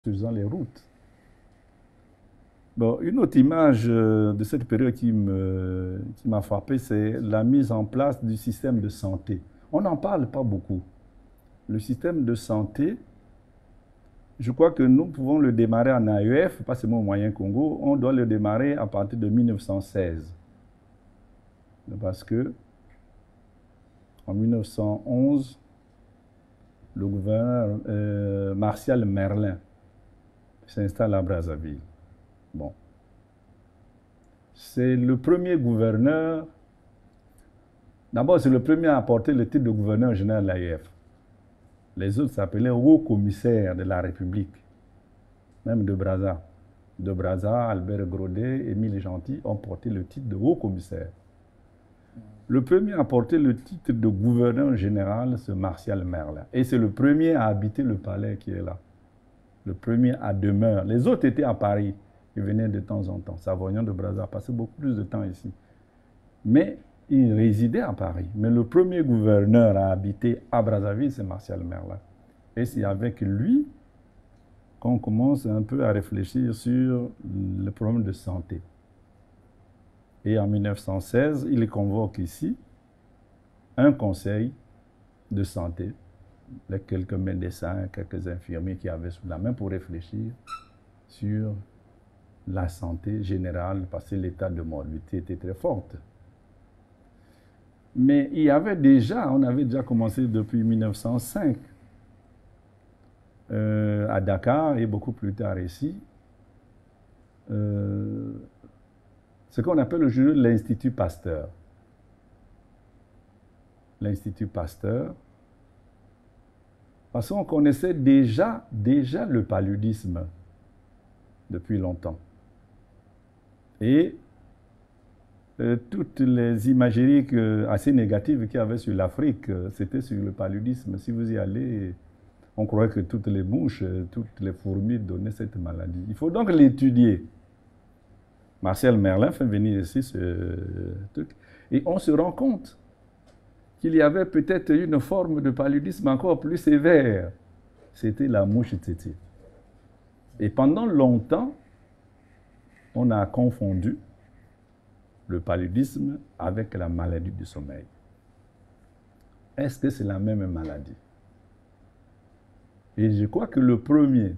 faisant les routes. Bon, une autre image de cette période qui m'a frappé, c'est la mise en place du système de santé. On n'en parle pas beaucoup. Le système de santé, je crois que nous pouvons le démarrer en AEF, pas seulement au Moyen-Congo, on doit le démarrer à partir de 1916. Parce que en 1911, le gouverneur Martial Merlin s'installe à Brazzaville. Bon. C'est le premier gouverneur, d'abord c'est le premier à apporter le titre de gouverneur général de l'AEF. Les autres s'appelaient haut commissaire de la République, même de Brazza. De Brazza, Albert Grodé, Émile Gentil ont porté le titre de haut commissaire. Le premier à porter le titre de gouverneur général, c'est Martial Merlin. Et c'est le premier à habiter le palais qui est là. Le premier à demeure. Les autres étaient à Paris. Ils venaient de temps en temps. Savoyant de Brazza passait beaucoup plus de temps ici. Mais il résidait à Paris. Mais le premier gouverneur à habiter à Brazzaville, c'est Martial Merlin. Et c'est avec lui qu'on commence un peu à réfléchir sur le problème de santé. Et en 1916, il convoque ici un conseil de santé, avec quelques médecins, quelques infirmiers qui avaient sous la main pour réfléchir sur la santé générale, parce que l'état de morbidité était très fort. Mais il y avait déjà, on avait déjà commencé depuis 1905 à Dakar et beaucoup plus tard ici, ce qu'on appelle aujourd'hui l'Institut Pasteur. L'Institut Pasteur, parce qu'on connaissait déjà le paludisme depuis longtemps. Et toutes les imageries assez négatives qu'il y avait sur l'Afrique, c'était sur le paludisme. Si vous y allez, on croyait que toutes les mouches, toutes les fourmis donnaient cette maladie. Il faut donc l'étudier. Martial Merlin fait venir ici ce truc. Et on se rend compte qu'il y avait peut-être une forme de paludisme encore plus sévère. C'était la mouche tsetse. Et pendant longtemps, on a confondu le paludisme avec la maladie du sommeil. Est-ce que c'est la même maladie? Et je crois que le premier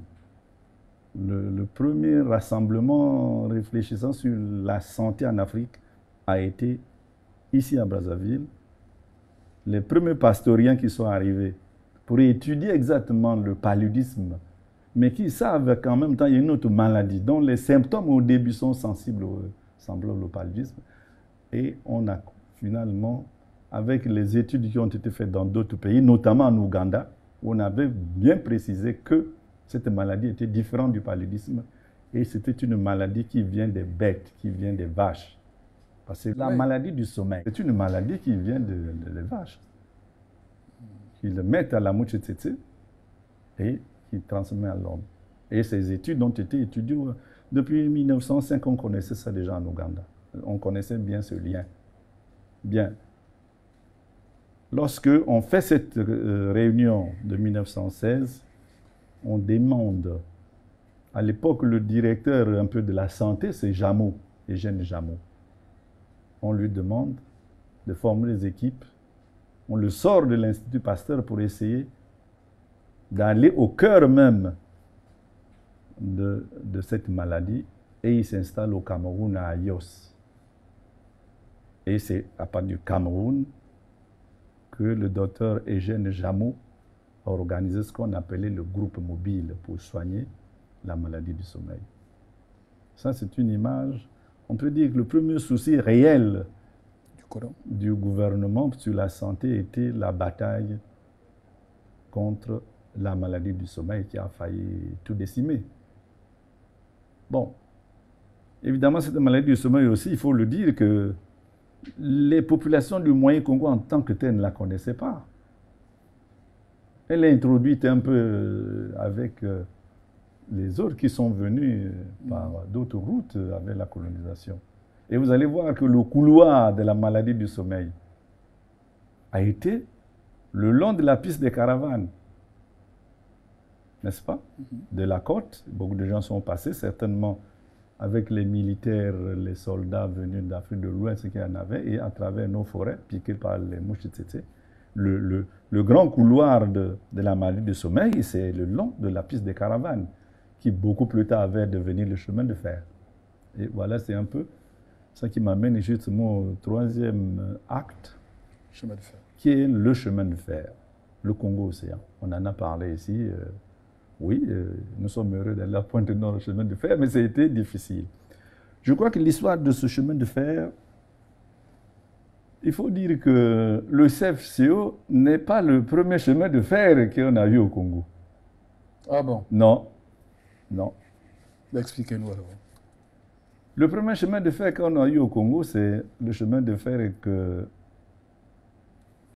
rassemblement réfléchissant sur la santé en Afrique a été ici à Brazzaville. Les premiers pastoriens qui sont arrivés pour étudier exactement le paludisme, mais qui savent qu'en même temps il y a une autre maladie dont les symptômes au début sont semblables au paludisme. Et on a finalement, avec les études qui ont été faites dans d'autres pays, notamment en Ouganda, on avait bien précisé que cette maladie était différente du paludisme et c'était une maladie qui vient des bêtes, qui vient des vaches. Parce que la maladie du sommeil, c'est une maladie qui vient des vaches. Ils le mettent à la mouche tsetse et qui transmet à l'homme. Et ces études ont été étudiées depuis 1905, on connaissait ça déjà en Ouganda. On connaissait bien ce lien. Bien. Lorsque on fait cette réunion de 1916, on demande, à l'époque, le directeur un peu de la santé, c'est Jameau, Eugène Jameau. On lui demande de former des équipes. On le sort de l'Institut Pasteur pour essayer d'aller au cœur même de cette maladie. Et il s'installe au Cameroun, à Ayos. Et c'est à partir du Cameroun que le docteur Eugène Jameau a organisé ce qu'on appelait le groupe mobile pour soigner la maladie du sommeil. Ça, c'est une image. On peut dire que le premier souci réel du gouvernement sur la santé était la bataille contre la maladie du sommeil qui a failli tout décimer. Bon, évidemment, cette maladie du sommeil aussi, il faut le dire que les populations du Moyen-Congo en tant que telles ne la connaissaient pas. Elle est introduite un peu avec les autres qui sont venus par d'autres routes avec la colonisation. Et vous allez voir que le couloir de la maladie du sommeil a été le long de la piste des caravanes. n'est-ce pas? De la côte, beaucoup de gens sont passés, certainement avec les militaires, les soldats venus d'Afrique de l'Ouest qu'il y en avait, et à travers nos forêts, piquées par les mouches, etc. Le grand couloir de la maladie du sommeil, c'est le long de la piste des caravanes, qui beaucoup plus tard avait devenu le chemin de fer. Et voilà, c'est un peu ça qui m'amène justement au troisième acte, Chemin de fer. qui est le chemin de fer, le Congo-Océan. On en a parlé ici. Oui, nous sommes heureux d'aller à Pointe-Noire, le chemin de fer, mais ça a été difficile. Je crois que l'histoire de ce chemin de fer, il faut dire que le CFCO n'est pas le premier chemin de fer qu'on a eu au Congo. Ah bon? Non, non. Expliquez-nous alors. Le premier chemin de fer qu'on a eu au Congo, c'est le chemin de fer que